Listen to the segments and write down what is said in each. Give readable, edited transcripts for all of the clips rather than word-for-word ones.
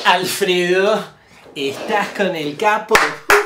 Alfredo, estás con el capo.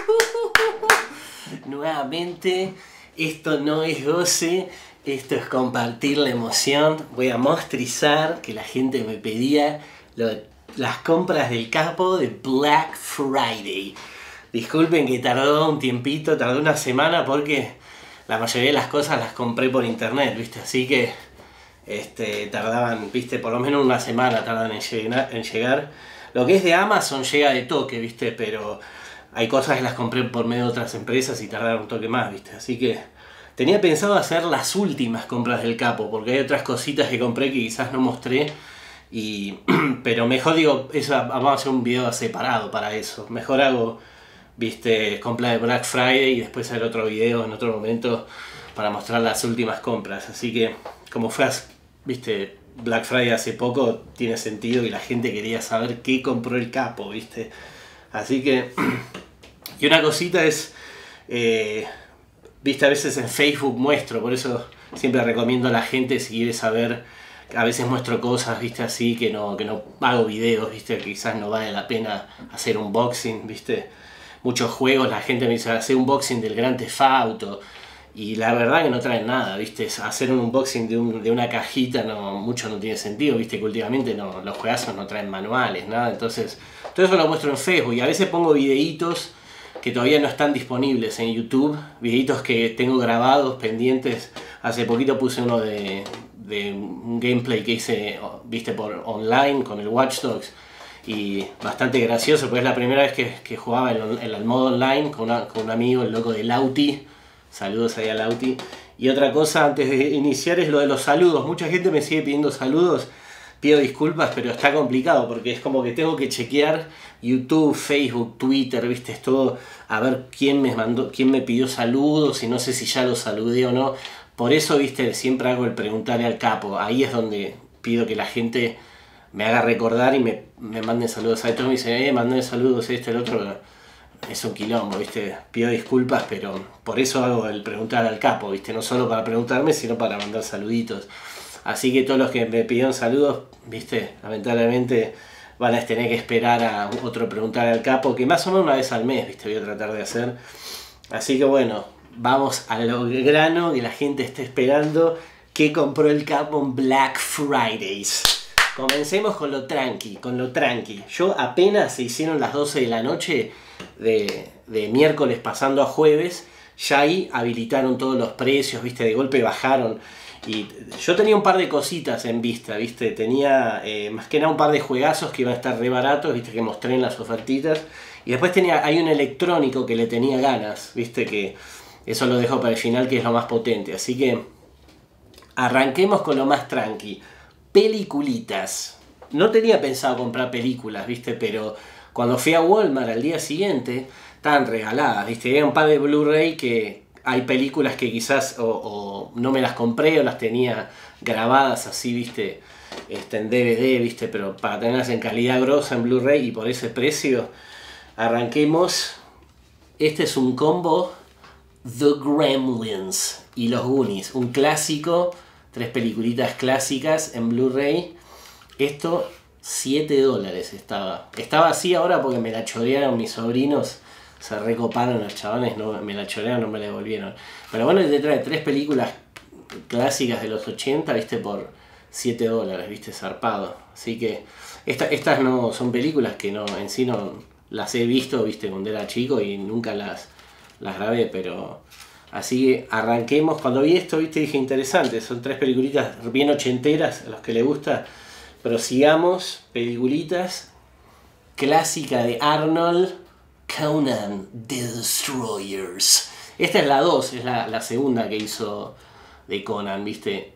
Nuevamente, esto no es goce, esto es compartir la emoción. Voy a mostrizar que la gente me pedía las compras del capo de Black Friday. Disculpen que tardó un tiempito, tardó una semana porque la mayoría de las cosas las compré por internet, ¿viste? Así que tardaban, ¿viste? Por lo menos una semana tardan en llegar. Lo que es de Amazon llega de toque, ¿viste? Pero hay cosas que las compré por medio de otras empresas y tardaron un toque más, ¿viste? Así que tenía pensado hacer las últimas compras del capo, porque hay otras cositas que compré que quizás no mostré. Pero mejor digo, vamos a hacer un video separado para eso. Mejor hago, ¿viste? Compra de Black Friday y después hacer otro video en otro momento para mostrar las últimas compras. Así que, como fue, ¿viste? Black Friday hace poco, tiene sentido que la gente quería saber qué compró el capo, ¿viste? Así que, y una cosita es, ¿viste? A veces en Facebook muestro, por eso siempre recomiendo a la gente si quiere saber, a veces muestro cosas, ¿viste? Así que no hago videos, ¿viste? Que quizás no vale la pena hacer unboxing, ¿viste? Muchos juegos, la gente me dice, hacer unboxing del Grand Theft Auto. Y la verdad que no traen nada, ¿viste? Hacer un unboxing de una cajita mucho no tiene sentido, ¿viste? Que últimamente los juegazos no traen manuales, nada. Entonces, todo eso lo muestro en Facebook y a veces pongo videitos que todavía no están disponibles en YouTube. Videitos que tengo grabados, pendientes. Hace poquito puse uno de un gameplay que hice, ¿viste? Por online con el Watch Dogs. Y bastante gracioso, porque es la primera vez que jugaba en el modo online con un amigo, el loco de Lauti. Saludos ahí a Lauti. Y otra cosa antes de iniciar es lo de los saludos. Mucha gente me sigue pidiendo saludos. Pido disculpas, pero está complicado porque es como que tengo que chequear YouTube, Facebook, Twitter, ¿viste? Es todo a ver quién me pidió saludos y no sé si ya los saludé o no. Por eso, ¿viste? Siempre hago el preguntarle al capo. Ahí es donde pido que la gente me haga recordar y me manden saludos. A todos me dicen, manden saludos, el otro. Es un quilombo, ¿viste? Pido disculpas, pero por eso hago el preguntar al capo, ¿viste? No solo para preguntarme, sino para mandar saluditos. Así que todos los que me pidieron saludos, ¿viste? Lamentablemente van a tener que esperar a otro preguntar al capo, que más o menos una vez al mes, ¿viste? Voy a tratar de hacer. Así que bueno, vamos a lo grano que la gente está esperando. ¿Qué compró el capo en Black Fridays? Comencemos con lo tranqui, Yo apenas se hicieron las 12 de la noche de miércoles pasando a jueves, ya ahí habilitaron todos los precios, ¿viste? De golpe bajaron. Y yo tenía un par de cositas en vista, ¿viste? Tenía más que nada un par de juegazos que iban a estar re baratos, ¿viste? Que mostré en las ofertitas. Y después hay un electrónico que le tenía ganas, ¿viste? Que eso lo dejo para el final, que es lo más potente. Así que arranquemos con lo más tranqui. Peliculitas. No tenía pensado comprar películas, ¿viste? Pero cuando fui a Walmart al día siguiente, estaban regaladas, ¿viste? Había un par de Blu-ray que hay películas que quizás o no me las compré o las tenía grabadas así, ¿viste? En DVD, ¿viste? Pero para tenerlas en calidad grosa en Blu-ray y por ese precio, arranquemos. Este es un combo The Gremlins y los Goonies, un clásico. 3 peliculitas clásicas en Blu-ray. Esto, $7 estaba. Estaba así ahora porque me la chorearon mis sobrinos. Se recoparon los chavales, no, me la chorearon, no me la devolvieron. Pero bueno, te trae 3 películas clásicas de los 80, ¿viste? Por $7, ¿viste? Zarpado. Así que estas no son películas que en sí no las he visto, ¿viste? Cuando era chico y nunca las grabé, pero así que arranquemos. Cuando vi esto, ¿viste? Dije, interesante, son 3 peliculitas bien ochenteras, a los que les gusta. Pero sigamos, peliculitas clásica de Arnold, Conan the Destroyers. Esta es la 2, es la segunda que hizo de Conan, ¿viste?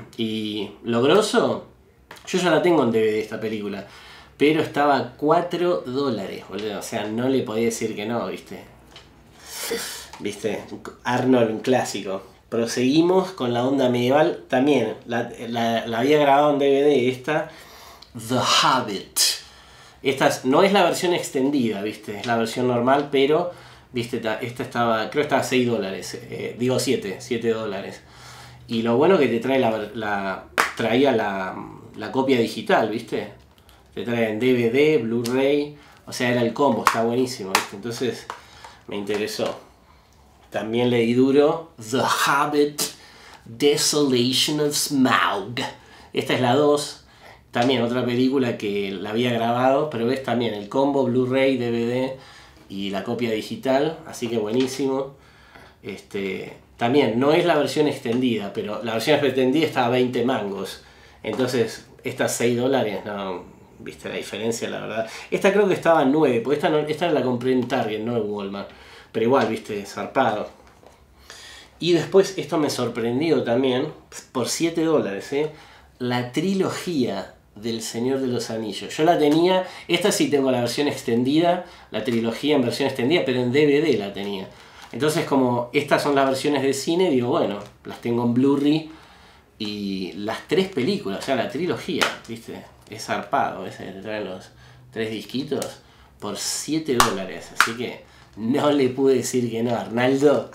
Y lo grosso, yo ya la tengo en DVD esta película, pero estaba a $4, boludo. O sea, no le podía decir que no, ¿viste? ¿Viste? Arnold, un clásico. Proseguimos con la onda medieval. También la había grabado en DVD esta, The Hobbit. Esta no es la versión extendida, ¿viste? Es la versión normal, pero, ¿viste? Esta estaba, creo que estaba a $6. Digo $7. Y lo bueno que te trae traía la copia digital, ¿viste? te traen DVD, Blu-ray, o sea, era el combo, está buenísimo, ¿viste? Entonces me interesó. También leí duro The Hobbit, Desolation of Smaug. Esta es la 2. También otra película que la había grabado, pero ves también el combo Blu-ray, DVD y la copia digital, así que buenísimo. También no es la versión extendida, pero la versión extendida está a 20 mangos. Entonces, estas 6 dólares, no, viste la diferencia, la verdad. Esta creo que estaba en 9, porque esta la compré en Target, no en Walmart. Pero igual, viste, zarpado. Y después, esto me sorprendió también, por 7 dólares, la trilogía del Señor de los Anillos. Yo la tenía, esta sí tengo la versión extendida, la trilogía en versión extendida, pero en DVD la tenía. Entonces, como estas son las versiones de cine, digo, bueno, las tengo en Blu-ray y las 3 películas, o sea, la trilogía, ¿viste? Es zarpado, ese te traen los 3 disquitos por 7 dólares, así que no le pude decir que no. Arnaldo,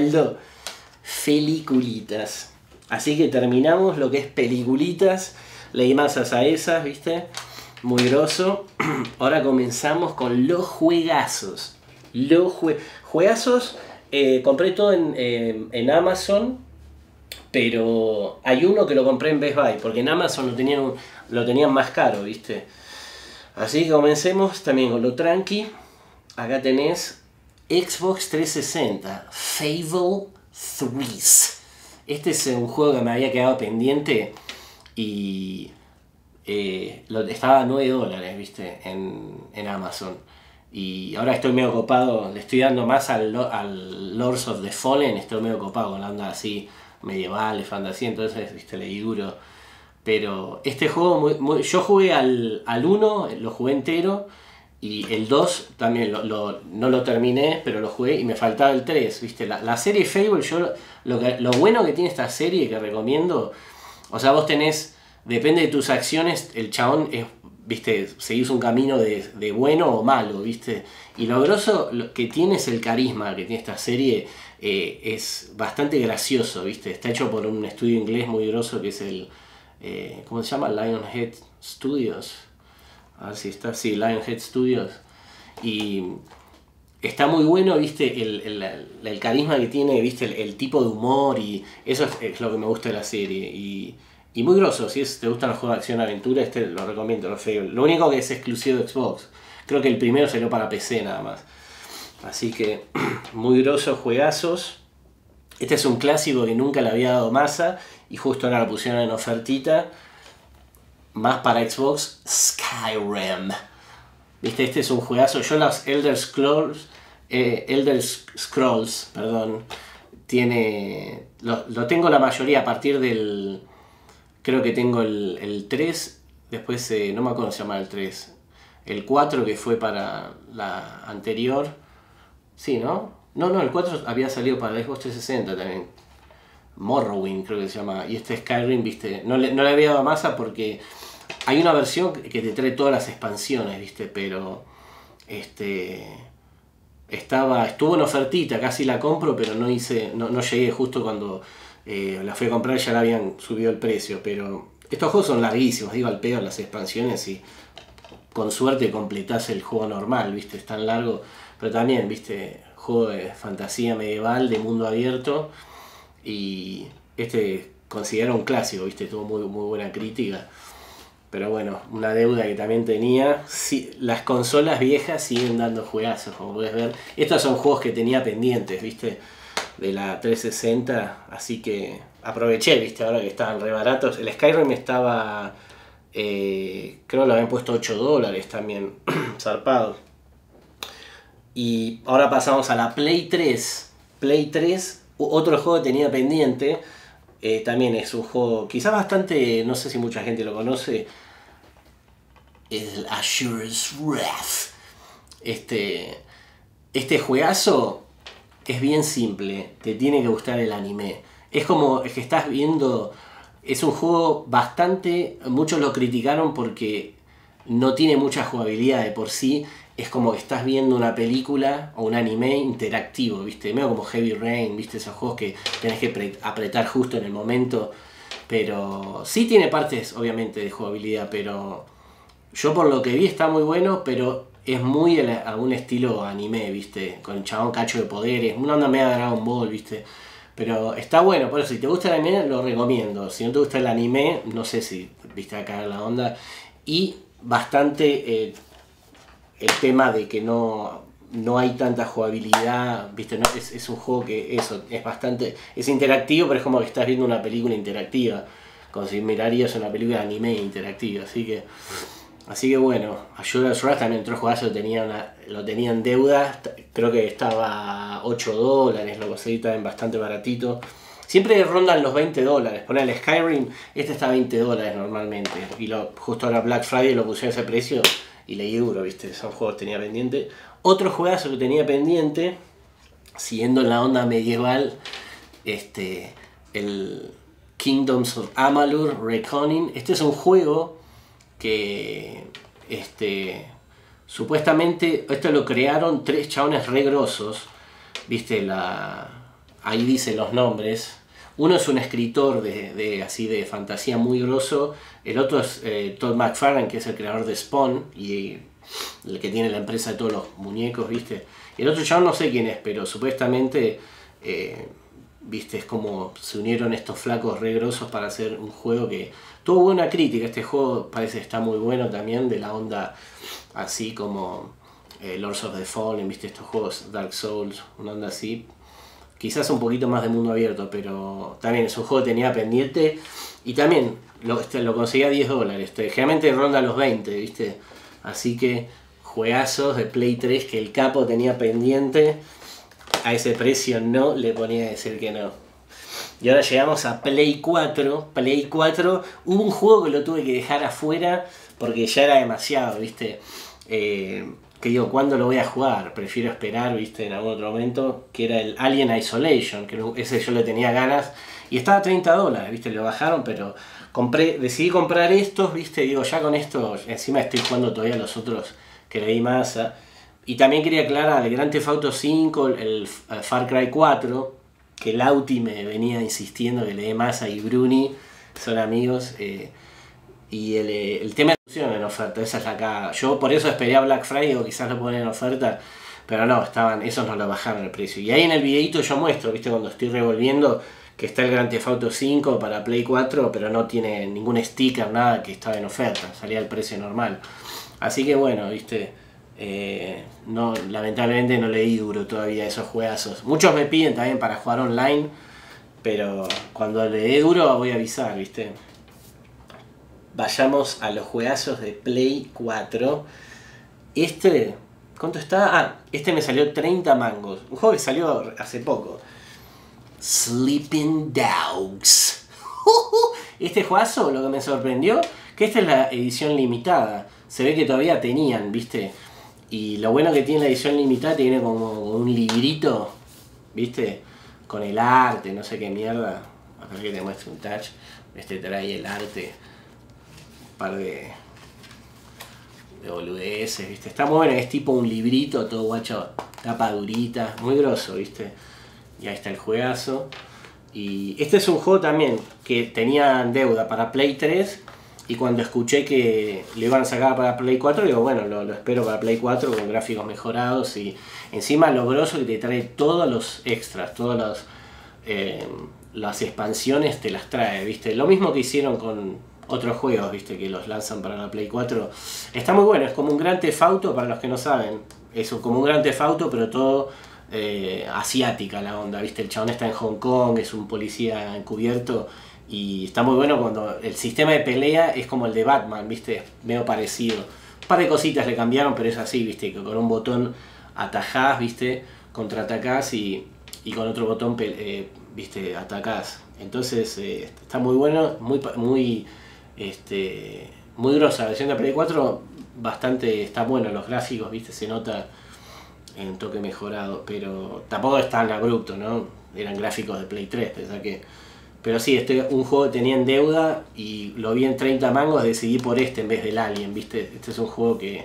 peliculitas. Así que terminamos lo que es peliculitas. Leí masas a esas, ¿viste? Muy grosso. Ahora comenzamos con los juegazos. Juegazos, compré todo en Amazon, pero hay uno que lo compré en Best Buy, porque en Amazon lo tenían más caro, ¿viste? Así que comencemos también con lo tranqui. Acá tenés Xbox 360, Fable 3. Este es un juego que me había quedado pendiente y estaba a 9 dólares, ¿viste? En Amazon. Y ahora estoy medio copado, le estoy dando más al Lords of the Fallen, estoy medio copado con la onda así medieval, fantasía, entonces, ¿viste? Leí duro. Pero este juego, yo jugué al 1, lo jugué entero, y el 2 también no lo terminé, pero lo jugué y me faltaba el 3, ¿viste? La serie Fable, lo bueno que tiene esta serie que recomiendo, o sea, vos tenés, depende de tus acciones, el chabón es, ¿viste? Seguís un camino de bueno o malo, ¿viste? Y lo grosso que tiene es el carisma que tiene esta serie, es bastante gracioso, ¿viste? Está hecho por un estudio inglés muy grosso que es el... ¿cómo se llama? Lionhead Studios. A ver si está, sí, Lionhead Studios. Y está muy bueno, ¿viste? El carisma que tiene, ¿viste? El tipo de humor, y eso es lo que me gusta de la serie. Y muy grosso, si te gustan los juegos de acción-aventura, lo recomiendo, Lo único que es exclusivo de Xbox. Creo que el primero salió para PC nada más. Así que, muy grosos juegazos. Este es un clásico que nunca le había dado masa y justo ahora lo pusieron en ofertita. Más para Xbox, Skyrim. ¿Viste? Este es un juegazo. Yo los Elder Scrolls, perdón, lo tengo la mayoría a partir del... Creo que tengo el 3, después no me acuerdo cómo se llama el 3. El 4 que fue para la anterior. Sí, ¿no? No, el 4 había salido para el Xbox 360 también. Morrowind creo que se llama. Y este Skyrim, ¿viste? No le había dado masa porque hay una versión que te trae todas las expansiones, ¿viste? Pero estuvo en ofertita, casi la compro, pero no llegué justo cuando la fui a comprar, ya la habían subido el precio. Pero estos juegos son larguísimos, digo al pedo las expansiones, y con suerte completás el juego normal, ¿viste? Es tan largo, pero también, ¿viste? Juego de fantasía medieval, de mundo abierto, y considero un clásico, ¿viste? Tuvo muy buena crítica. Pero bueno, una deuda que también tenía. Sí, las consolas viejas siguen dando juegazos, como puedes ver. Estos son juegos que tenía pendientes, ¿viste? De la 360, así que aproveché, ¿viste? Ahora que estaban re baratos. El Skyrim estaba, creo que lo habían puesto 8 dólares también, zarpado. Y ahora pasamos a la Play 3. Play 3, otro juego que tenía pendiente. También es un juego quizás bastante, no sé si mucha gente lo conoce, el Asura's Wrath. Este juegazo es bien simple, te tiene que gustar el anime. Es que estás viendo, es un juego bastante, muchos lo criticaron porque no tiene mucha jugabilidad de por sí. Es como que estás viendo una película o un anime interactivo, ¿viste? Medio como Heavy Rain, ¿viste? Esos juegos que tenés que apretar justo en el momento. Pero sí tiene partes, obviamente, de jugabilidad, pero Yo por lo que vi está muy bueno, pero es muy a un estilo anime, ¿viste? Con chabón cacho de poderes, una onda media Dragon Ball, ¿viste? Pero está bueno, por eso si te gusta el anime lo recomiendo. Si no te gusta el anime, no sé si viste acá la onda. Y bastante el tema de que no hay tanta jugabilidad, ¿viste? No, es un juego que eso, es bastante, es interactivo, pero es como que estás viendo una película interactiva. Como si mirarías una película de anime interactiva, así que bueno, Ayuda Rush también otro juegazo lo tenía en deuda, creo que estaba a $8, lo conseguí también bastante baratito. Siempre rondan los $20, poner el Skyrim, este está a $20 normalmente, y justo ahora Black Friday lo puse a ese precio y leí duro, viste, son juegos que tenía pendiente. Otro juegazo que tenía pendiente, siguiendo en la onda medieval, el Kingdoms of Amalur Reckoning. Este es un juego que supuestamente esto lo crearon 3 chabones re grosos, viste, ahí dice los nombres. Uno es un escritor así de fantasía muy grosso, el otro es Todd McFarlane, que es el creador de Spawn y el que tiene la empresa de todos los muñecos, viste. Y el otro chabón no sé quién es, pero supuestamente viste, es como se unieron estos flacos re grosos para hacer un juego que tuvo buena crítica. Este juego parece que está muy bueno también, de la onda así como Lords of the Fallen, viste, estos juegos Dark Souls, una onda así. Quizás un poquito más de mundo abierto, pero también es un juego que tenía pendiente y también lo conseguí a $10. Generalmente ronda los 20, viste. Así que juegazos de Play 3 que el capo tenía pendiente. A ese precio no le ponía a decir que no. Y ahora llegamos a Play 4. Play 4, hubo un juego que lo tuve que dejar afuera porque ya era demasiado, ¿viste? Que digo, ¿cuándo lo voy a jugar? Prefiero esperar, ¿viste? En algún otro momento. Que era el Alien Isolation, que ese yo le tenía ganas. Y estaba a $30, ¿viste? Lo bajaron, pero decidí comprar estos, ¿viste? Digo, ya con esto, encima estoy jugando todavía los otros que le di masa. Y también quería aclarar el Grand Theft Auto 5, el Far Cry 4, que Lauti me venía insistiendo que le dé masa y Bruni son amigos. Y el tema de la en oferta, esa es la caga. Yo por eso esperé a Black Friday o quizás lo ponen en oferta, pero no, esos no lo bajaron el precio. Y ahí en el videito yo muestro, viste, cuando estoy revolviendo, que está el Grand Theft Auto 5 para Play 4, pero no tiene ningún sticker, nada, que estaba en oferta, salía el precio normal. Así que bueno, viste, no, lamentablemente no le di duro todavía a esos juegazos. Muchos me piden también para jugar online, pero cuando le dé duro voy a avisar, viste. Vayamos a los juegazos de Play 4. ¿Cuánto está? Ah, este me salió 30 mangos. Un juego que salió hace poco. Sleeping Dogs. Este juegazo, lo que me sorprendió, que esta es la edición limitada. Se ve que todavía tenían, ¿viste? Y lo bueno que tiene la edición limitada, tiene como un librito, ¿viste? Con el arte, no sé qué mierda. A ver que te muestre un touch. Trae el arte. Par de boludeces, ¿viste? Está muy bueno, es tipo un librito, todo guacho, tapa durita, muy grosso, ¿viste? Y ahí está el juegazo. Y este es un juego también que tenía en deuda para Play 3 y cuando escuché que lo iban a sacar para Play 4, digo, bueno, lo espero para Play 4 con gráficos mejorados y encima lo grosso que te trae todos los extras, todas las expansiones te las trae, ¿viste? Lo mismo que hicieron con otros juegos, viste, que los lanzan para la Play 4. Está muy bueno, es como un Grand Theft Auto, para los que no saben. Es como un Grand Theft Auto, pero todo asiática la onda, viste. El chabón está en Hong Kong, es un policía encubierto. Y está muy bueno cuando el sistema de pelea es como el de Batman, viste, medio parecido. Un par de cositas le cambiaron, pero es así, viste, que con un botón atajás, viste, contraatacás y con otro botón, viste, atacás. Entonces está muy bueno, muy grosa. La versión de Play 4 bastante está bueno, los gráficos, viste, se nota en toque mejorado, pero tampoco es tan abrupto, ¿no? Eran gráficos de Play 3, pero sí, un juego que tenía en deuda y lo vi en 30 mangos, decidí por en vez del Alien, viste. Este es un juego que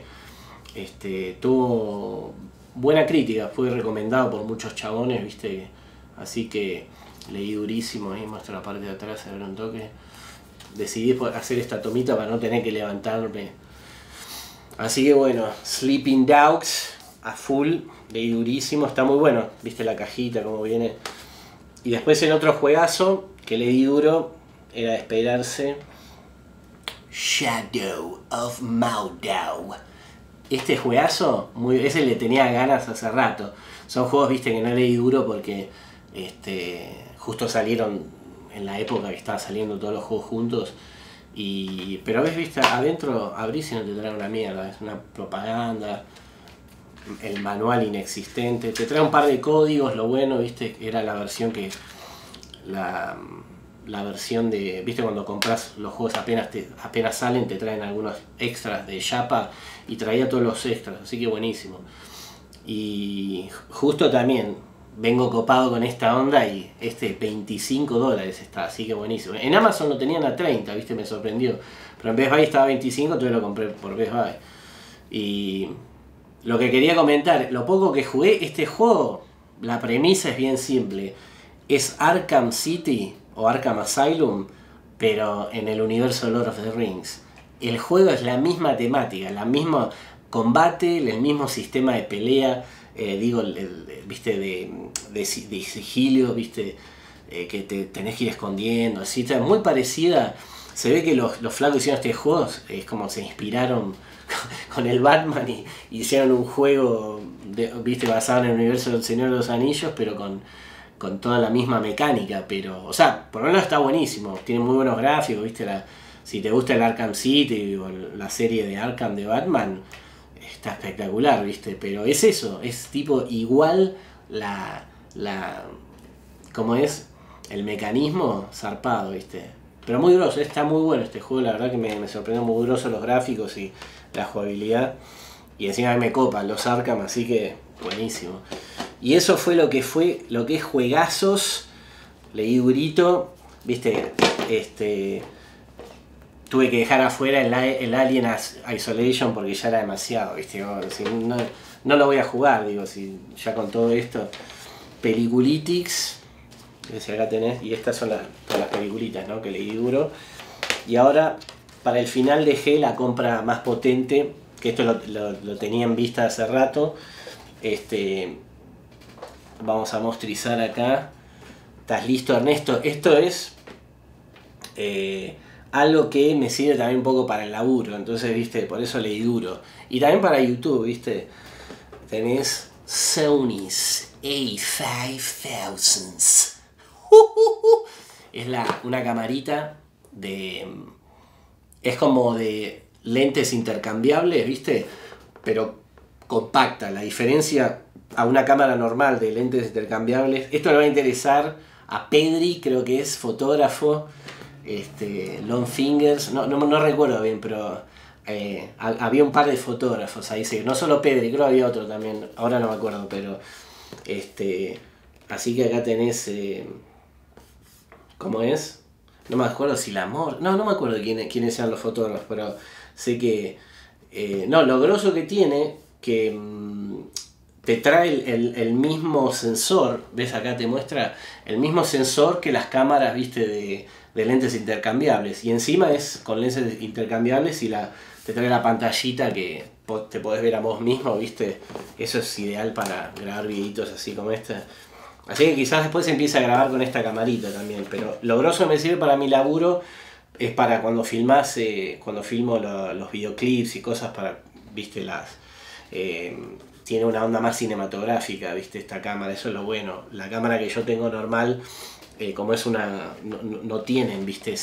tuvo buena crítica, fue recomendado por muchos chabones, viste, así que leí durísimo. Ahí muestro la parte de atrás, a ver un toque. Decidí hacer esta tomita para no tener que levantarme Así que bueno, Sleeping Dogs a full, leí durísimo, está muy bueno, viste la cajita como viene. Y después el otro juegazo que leí duro era de esperarse, Shadow of Mordor. Este juegazo, ese le tenía ganas hace rato. Son juegos, viste, que no leí duro porque justo salieron en la época que estaban saliendo todos los juegos juntos. Pero ves, viste, adentro abrís y no te trae una mierda, es una propaganda, el manual inexistente, te trae un par de códigos, lo bueno, viste, era la versión que... La versión de, viste, cuando compras los juegos apenas salen, te traen algunos extras de chapa y traía todos los extras, así que buenísimo. Y justo también vengo copado con esta onda y $25 está, así que buenísimo. En Amazon lo tenían a 30, viste, me sorprendió, pero en Best Buy estaba a 25, entonces lo compré por Best Buy. Y lo que quería comentar, lo poco que jugué, este juego, la premisa es bien simple, es Arkham City o Arkham Asylum, pero en el universo Lord of the Rings. El juego es la misma temática, la misma combate, el mismo sistema de pelea, viste, de sigilio, viste, que te tenés que ir escondiendo, así, está muy parecida. Se ve que los flacos hicieron este juego, es como se inspiraron con el Batman y hicieron un juego, viste, basado en el universo del Señor de los Anillos, pero con toda la misma mecánica, pero, o sea, por lo menos está buenísimo, tiene muy buenos gráficos, viste, si te gusta el Arkham City o la serie de Arkham de Batman, está espectacular, viste, pero es eso, es tipo igual como es el mecanismo zarpado, viste, pero muy grosso, está muy bueno este juego, la verdad que me sorprendió, muy grosso los gráficos y la jugabilidad, y encima me copan los Arkham, así que buenísimo. Y eso fue lo que es juegazos, leí durito, viste, tuve que dejar afuera el Alien Isolation porque ya era demasiado, viste, no lo voy a jugar, digo, si ya con todo esto. Peliculitics, que acá tenés, y estas son todas las peliculitas, ¿no?, que leí duro. Y ahora, para el final dejé la compra más potente, que esto lo tenía en vista hace rato. Vamos a mostrizar acá. ¿Estás listo, Ernesto? Esto es algo que me sirve también un poco para el laburo, entonces, viste, por eso leí duro. Y también para YouTube, viste, tenés Sony's A5000. Es una camarita es como de lentes intercambiables, viste, pero compacta. La diferencia a una cámara normal de lentes intercambiables, esto le va a interesar a Pedri, creo que es fotógrafo, Long Fingers, no recuerdo bien, pero había un par de fotógrafos ahí, sí, no solo Pedri, creo que había otro también, ahora no me acuerdo, pero así que acá tenés, ¿cómo es? No me acuerdo si no me acuerdo quiénes eran los fotógrafos, pero sé que, lo grosso que tiene, que te trae el mismo sensor, ves acá te muestra el mismo sensor que las cámaras, viste, de lentes intercambiables, y encima es con lentes intercambiables y te trae la pantallita que te podés ver a vos mismo, viste, eso es ideal para grabar videitos así como este. Así que quizás después empiece a grabar con esta camarita también, pero lo grosso me sirve para mi laburo, es para cuando filmás, cuando filmo los videoclips y cosas para, viste, tiene una onda más cinematográfica, viste, esta cámara, eso es lo bueno. La cámara que yo tengo normal, como es no tienen, viste,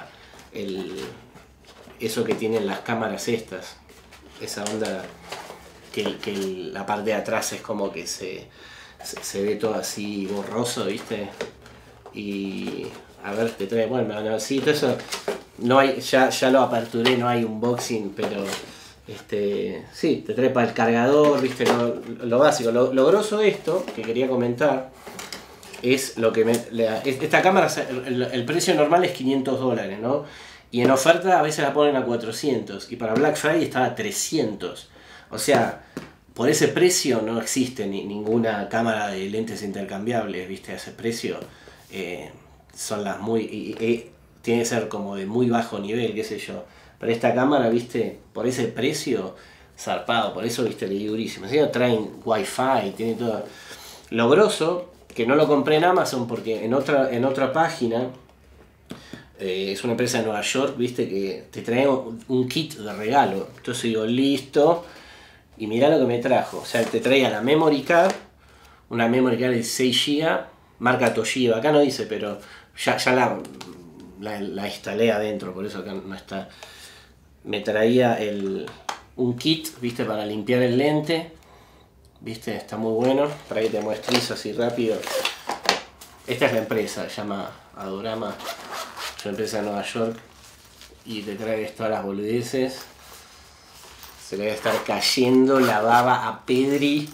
eso que tienen las cámaras estas, esa onda que la parte de atrás es como que se ve todo así borroso, viste, y a ver, te trae, bueno, sí, todo eso, no hay, ya lo aperturé, no hay unboxing, pero sí, te trae para el cargador, viste, lo básico. Lo grosso de esto, que quería comentar, es lo que esta cámara, el precio normal es $500, ¿no? Y en oferta a veces la ponen a 400, y para Black Friday estaba a 300. O sea, por ese precio no existe ninguna cámara de lentes intercambiables, viste, a ese precio. Son las tiene que ser como de muy bajo nivel, qué sé yo. Pero esta cámara, viste, por ese precio, zarpado, por eso viste, le di durísimo. Así que traen wifi, tiene todo. Lo grosso, que no lo compré en Amazon porque en otra página, es una empresa de Nueva York, viste, que te trae un kit de regalo. Entonces digo, listo, y mirá lo que me trajo. O sea, te traía la memory card, una memory card de 6 GB, marca Toshiba, acá no dice, pero ya la instalé adentro, por eso acá no está. Me traía un kit, viste, para limpiar el lente, viste, está muy bueno. Para que te muestres así rápido. Esta es la empresa, se llama Adorama, es una empresa de Nueva York, y te trae todas las boludeces. Se le debe estar cayendo la baba a Pedri.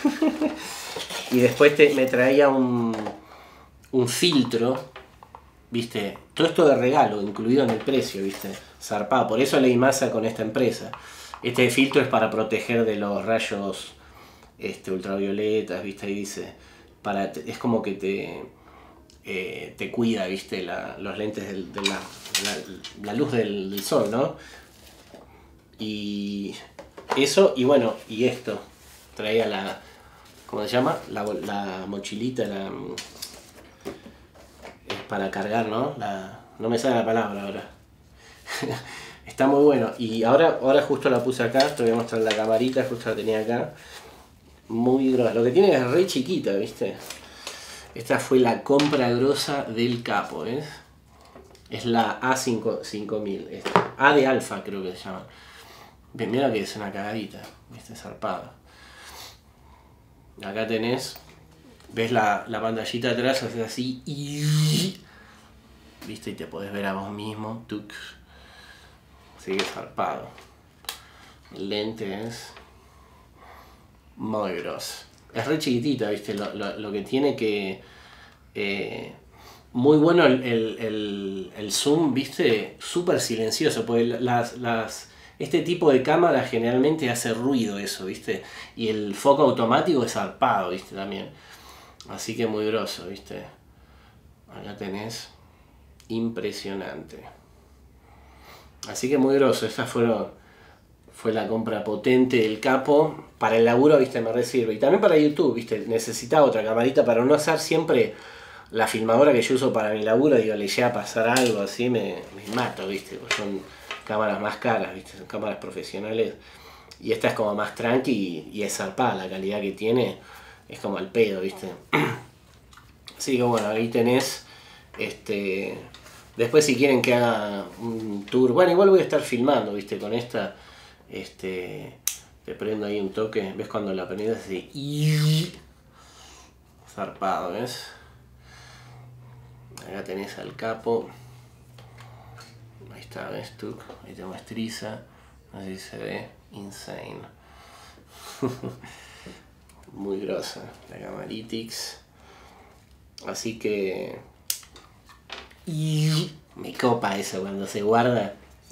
Y después me traía un filtro, viste, todo esto de regalo, incluido en el precio, viste, zarpado. Por eso leí masa con esta empresa. Este filtro es para proteger de los rayos ultravioletas, viste, ahí dice, es como que te cuida, viste, los lentes de la luz del sol, ¿no? Y eso, y bueno, y esto, traía ¿cómo se llama? La mochilita, es para cargar, ¿no? No me sale la palabra ahora. Está muy bueno. Y ahora justo la puse acá, te voy a mostrar la camarita, justo la tenía acá. Muy grosa. Lo que tiene es re chiquita, ¿viste? Esta fue la compra grosa del capo, ¿ves? Es la A5000. A de alfa creo que se llama. Mira que es una cagadita, ¿viste? Zarpada. Acá tenés, ves la pantallita atrás, haces así y viste, y te podés ver a vos mismo. Tuc. Sigue zarpado. El lente es muy grosso. Es re chiquitita, viste, lo que tiene que muy bueno el zoom, viste, súper silencioso, porque este tipo de cámara generalmente hace ruido eso, viste, y el foco automático es zarpado, viste, también. Así que muy grosso, viste. Acá tenés, impresionante. Así que muy grosso, esa fue la compra potente del capo. Para el laburo, viste, me re sirve. Y también para YouTube, viste, necesitaba otra camarita para no hacer siempre la filmadora que yo uso para mi laburo. Digo, le llega a pasar algo así, me mato, viste, porque son cámaras más caras, viste, son cámaras profesionales. Y esta es como más tranqui y es zarpada, la calidad que tiene es como al pedo, viste. Así que bueno, ahí tenés, después si quieren que haga un tour, bueno, igual voy a estar filmando, viste, con esta, te prendo ahí un toque, ves cuando la prendes así, zarpado, ¿ves? Acá tenés al capo, ahí está, ves tú, ahí te muestriza, así se ve, insane. Muy grosa la Camaritix, así que me copa eso cuando se guarda.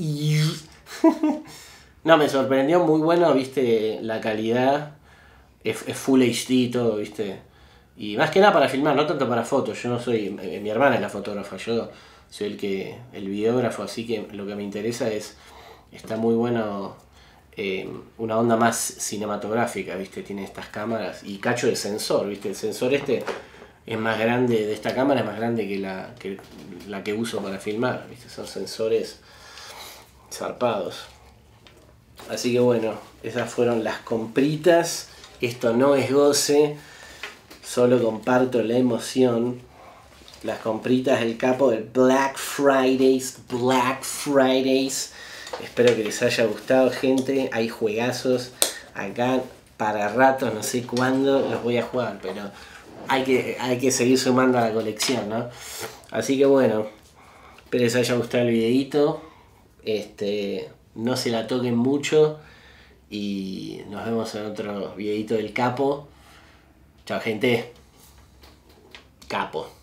No, me sorprendió, muy bueno, viste, la calidad, es Full HD y todo, viste, y más que nada para filmar, no tanto para fotos. Yo no soy, mi hermana es la fotógrafa, yo soy el videógrafo, así que lo que me interesa está muy bueno, una onda más cinematográfica, viste, tiene estas cámaras y cacho de sensor, viste, el sensor es más grande, de esta cámara es más grande que la que uso para filmar, viste, son sensores zarpados. Así que bueno, esas fueron las compritas. Esto no es goce, solo comparto la emoción. Las compritas del capo del Black Fridays. Espero que les haya gustado, gente. Hay juegazos acá para ratos, no sé cuándo los voy a jugar, pero hay que seguir sumando a la colección, ¿no? Así que bueno, espero les haya gustado el videito. No se la toquen mucho y nos vemos en otro videito del capo. Chao, gente. Capo.